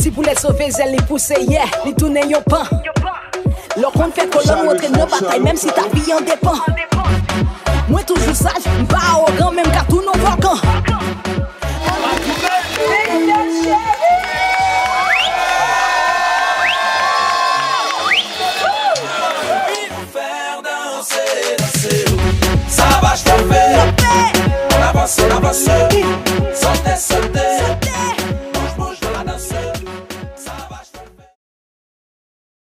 Ti poulet sauvé, zèle li pousse, yeah, li tourne yon pan. Leur compte fait colonne, montre nos batailles, même si ta vie en dépend. Moi toujours sage, pas arrogant, même qu'à tout nos volcans. Ça va, je te fais. On avance, on avance.